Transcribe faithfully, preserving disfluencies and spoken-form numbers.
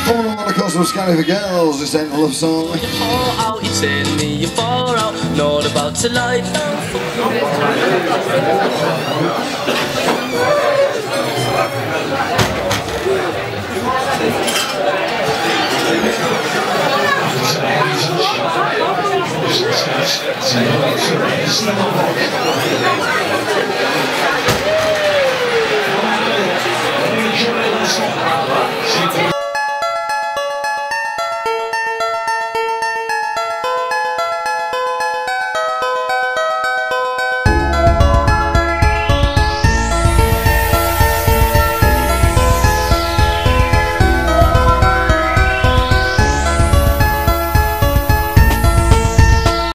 Coming on the coast of Scotty for girls, this ain't a love song. You fall out, you say to me, you fall out, not about to lie down. Thank you.